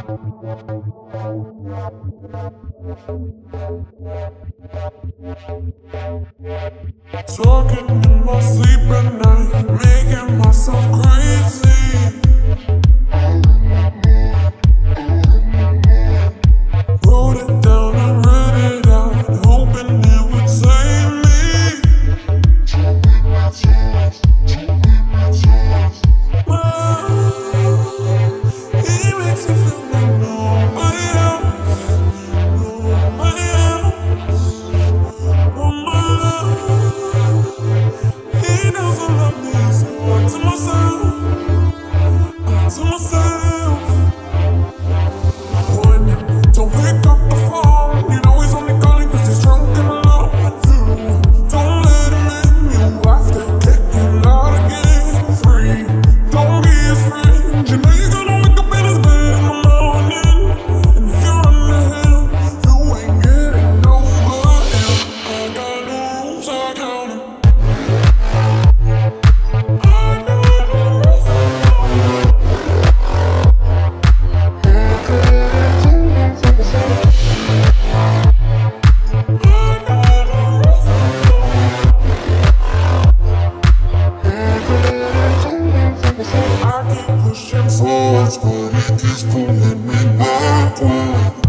Talking in my sleep at night, making myself crazy. Wrote it down and read it out, hoping it would save me. He makes me feel like nobody else, nobody else, He knows I love me, so I to myself, One, don't pick up the phone, you know he's only calling cause he's drunk and alone. Two, don't let him in, you have to kick him out again. Three, don't be his friend, you know you're gonna wake up in his bed in the morning. And if you're under him, you ain't getting no good. I got no rules, I count 'em. I keep pushing forwards, but it keeps pulling me backwards.